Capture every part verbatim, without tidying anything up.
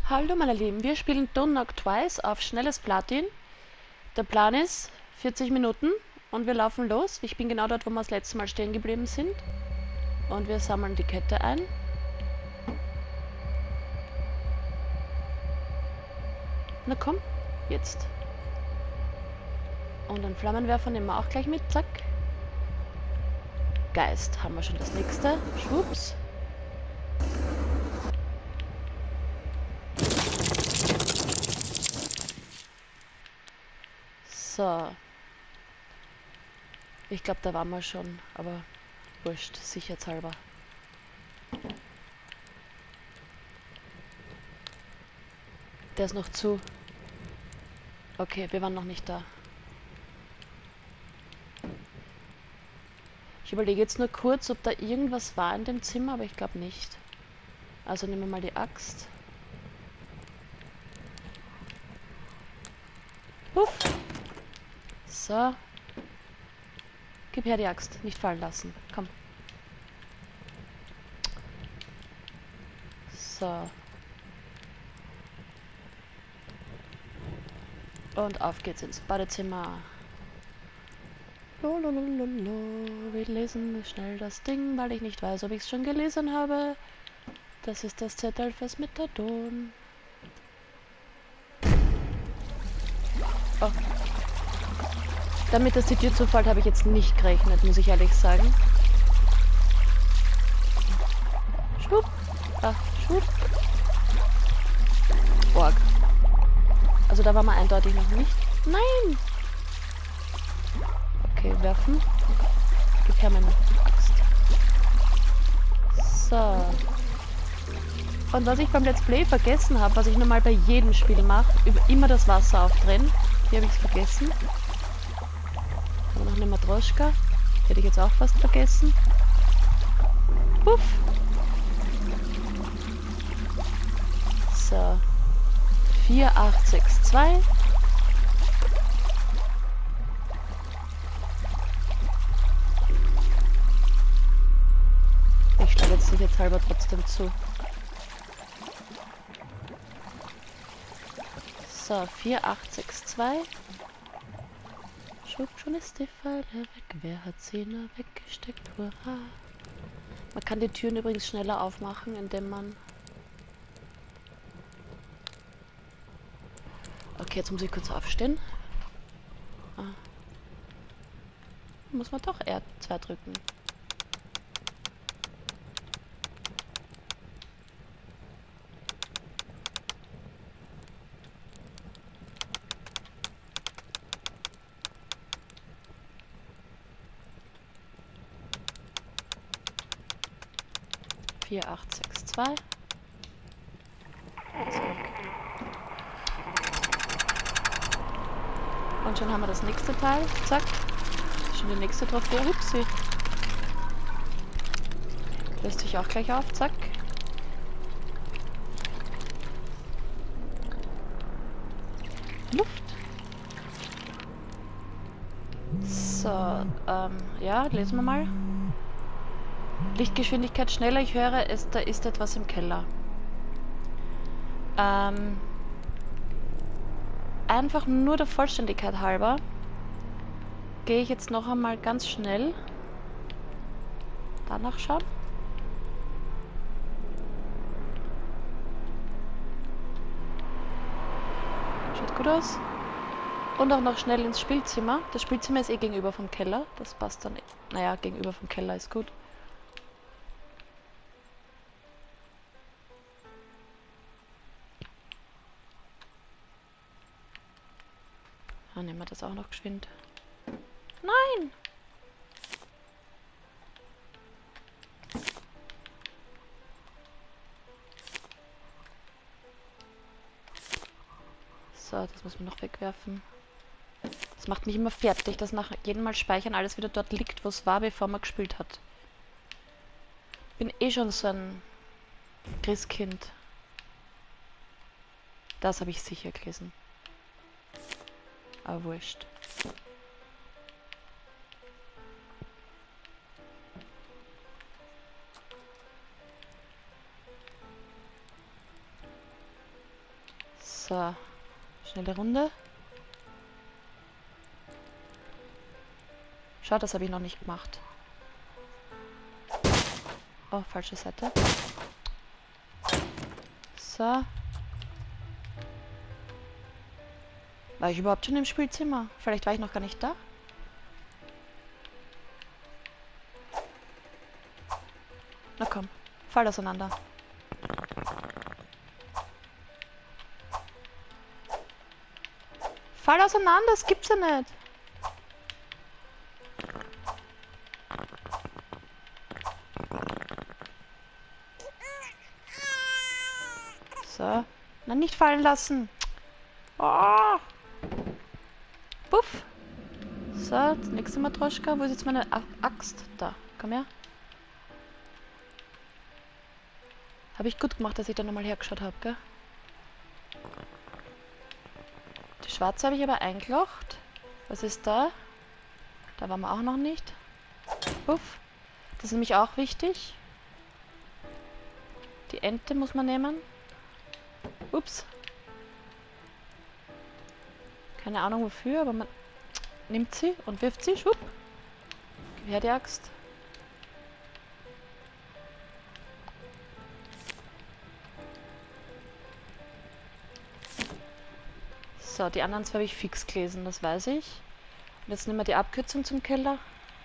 Hallo meine Lieben, wir spielen Don't Knock Twice auf schnelles Platin. Der Plan ist vierzig Minuten und wir laufen los. Ich bin genau dort, wo wir das letzte Mal stehen geblieben sind. Und wir sammeln die Kette ein. Na komm, jetzt. Und einen Flammenwerfer nehmen wir auch gleich mit, zack. Geist, haben wir schon das nächste. Schwupps. So. Ich glaube, da waren wir schon, aber wurscht, sicherheitshalber. Der ist noch zu. Okay, wir waren noch nicht da. Ich überlege jetzt nur kurz, ob da irgendwas war in dem Zimmer, aber ich glaube nicht. Also nehmen wir mal die Axt. Puff. So. Gib her die Axt. Nicht fallen lassen. Komm. So. Und auf geht's ins Badezimmer. Lololololo. Wir lesen schnell das Ding, weil ich nicht weiß, ob ich es schon gelesen habe. Das ist das Zettel fürs Methadon. Oh. Damit das die Tür zufällt, habe ich jetzt nicht gerechnet, muss ich ehrlich sagen. Schwupp. Ah, schwupp. Org. Also da war man eindeutig noch nicht. Nein! Okay, werfen. Gib her meine Axt. So. Und was ich beim Let's Play vergessen habe, was ich normal bei jedem Spiel mache, immer das Wasser aufdrehen. Hier habe ich es vergessen. Aber noch eine Matroschka. Hätte ich jetzt auch fast vergessen. Puff. So. vier acht sechs zwei. Ich schlage jetzt sicherheitshalber trotzdem zu. So, vier acht sechs zwei. Schub, schon ist die Falle weg. Wer hat sie nur weggesteckt? Hurra. Man kann die Türen übrigens schneller aufmachen, indem man... Okay, jetzt muss ich kurz aufstehen. Ah. Muss man doch R zwei drücken. vier acht sechs zwei. Und schon haben wir das nächste Teil. Zack. Schon die nächste Trophäe. Hupsi. Löst sich auch gleich auf. Zack. Luft. So, ähm, ja, lesen wir mal. Lichtgeschwindigkeit schneller. Ich höre, es, da ist etwas im Keller. Ähm, einfach nur der Vollständigkeit halber gehe ich jetzt noch einmal ganz schnell danach schauen. Schaut gut aus. Und auch noch schnell ins Spielzimmer. Das Spielzimmer ist eh gegenüber vom Keller. Das passt dann. Naja, gegenüber vom Keller ist gut. Dann nehmen wir das auch noch geschwind. Nein! So, das muss man noch wegwerfen. Das macht mich immer fertig, dass nach jedem Mal speichern alles wieder dort liegt, wo es war, bevor man gespielt hat. Bin eh schon so ein Christkind. Das habe ich sicher gelesen. Aber wurscht. So. Schnelle Runde. Schau, das habe ich noch nicht gemacht. Oh, falsche Seite. So. War ich überhaupt schon im Spielzimmer? Vielleicht war ich noch gar nicht da. Na komm, fall auseinander. Fall auseinander, das gibt's ja nicht. So. Na, nicht fallen lassen. Oh. Puff. So, das nächste Matroschka. Wo ist jetzt meine A Axt? Da, komm her. Habe ich gut gemacht, dass ich da nochmal hergeschaut habe, gell? Die schwarze habe ich aber eingelocht. Was ist da? Da waren wir auch noch nicht. Puff. Das ist nämlich auch wichtig. Die Ente muss man nehmen. Ups. Keine Ahnung wofür, aber man nimmt sie und wirft sie. Schwupp. Gib her die Axt. So, die anderen zwei habe ich fix gelesen, das weiß ich. Und jetzt nehmen wir die Abkürzung zum Keller.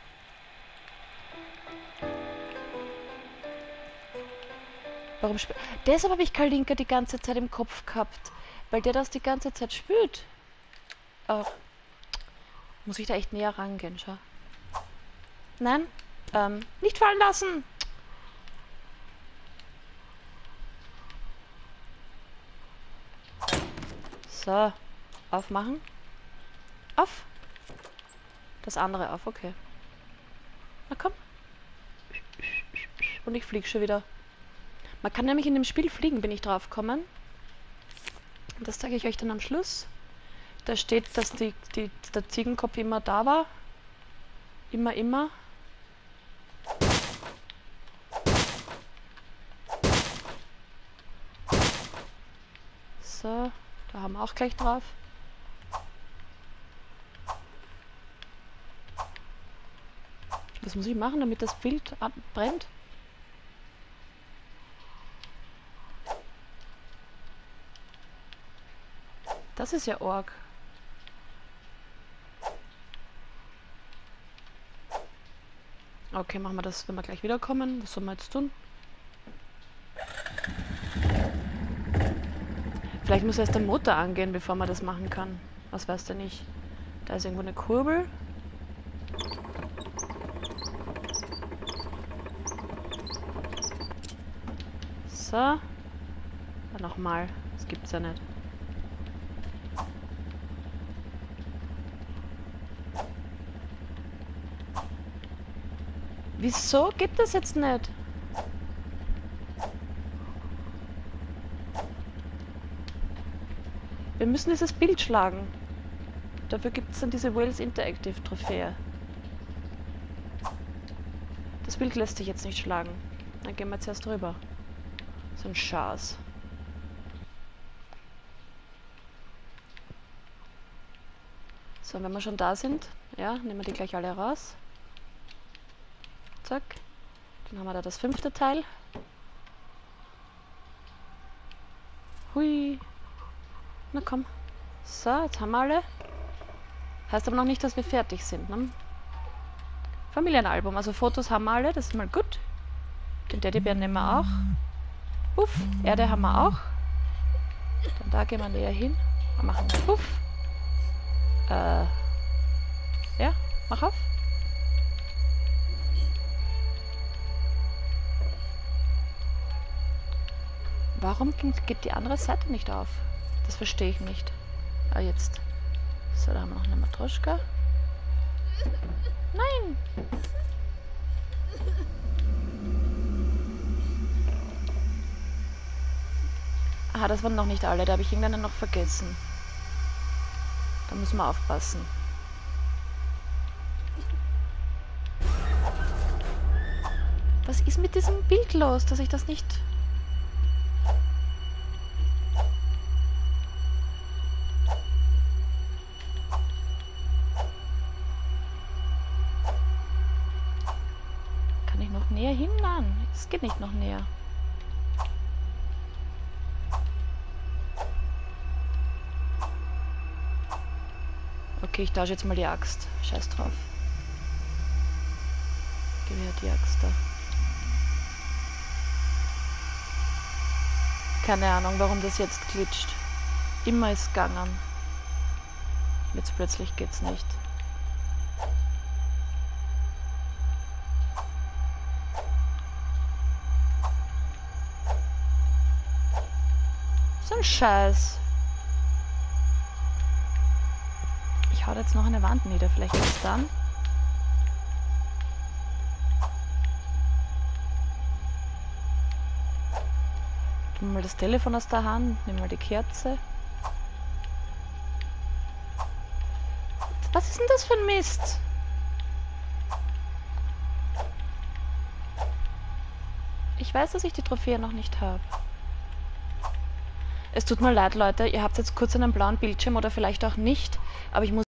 Warum sp- Deshalb habe ich Kalinka die ganze Zeit im Kopf gehabt. Weil der das die ganze Zeit spürt. Oh. Muss ich da echt näher rangehen, schau. Nein? Ähm, nicht fallen lassen! So. Aufmachen. Auf! Das andere auf, okay. Na komm. Und ich fliege schon wieder. Man kann nämlich in dem Spiel fliegen, bin ich drauf gekommen. Das zeige ich euch dann am Schluss. Da steht, dass die, die, der Ziegenkopf immer da war. Immer, immer. So, da haben wir auch gleich drauf. Was muss ich machen, damit das Bild brennt? Das ist ja arg. Okay, machen wir das, wenn wir gleich wiederkommen. Was sollen wir jetzt tun? Vielleicht muss erst der Motor angehen, bevor man das machen kann. Was weiß der nicht. Da ist irgendwo eine Kurbel. So. Dann nochmal. Das gibt's ja nicht. Wieso geht das jetzt nicht? Wir müssen dieses Bild schlagen. Dafür gibt es dann diese Wales Interactive Trophäe. Das Bild lässt sich jetzt nicht schlagen. Dann gehen wir jetzt erst rüber. So ein Schatz. So, wenn wir schon da sind, ja, nehmen wir die gleich alle raus. Zack. Dann haben wir da das fünfte Teil. Hui. Na komm. So, jetzt haben wir alle. Heißt aber noch nicht, dass wir fertig sind. Ne? Familienalbum, also Fotos haben wir alle, das ist mal gut. Den Teddybären nehmen wir auch. Puff, Erde haben wir auch. Dann da gehen wir näher hin und machen Puff. Äh. Ja, mach auf. Warum geht die andere Seite nicht auf? Das verstehe ich nicht. Ah, jetzt. So, da haben wir noch eine Matroschka. Nein! Aha, das waren noch nicht alle. Da habe ich irgendeinen noch vergessen. Da müssen wir aufpassen. Was ist mit diesem Bild los, dass ich das nicht... näher hin? Nein, es geht nicht noch näher. Okay, ich tausche jetzt mal die Axt. Scheiß drauf. Gib mir die Axt da. Keine Ahnung, warum das jetzt glitscht. Immer ist gegangen. Jetzt plötzlich geht's nicht. So ein Scheiß. Ich hau jetzt noch eine Wand nieder, vielleicht was dann. Nimm mal das Telefon aus der Hand, nimm mal die Kerze. Was ist denn das für ein Mist? Ich weiß, dass ich die Trophäe noch nicht habe. Es tut mir leid, Leute, ihr habt jetzt kurz einen blauen Bildschirm oder vielleicht auch nicht, aber ich muss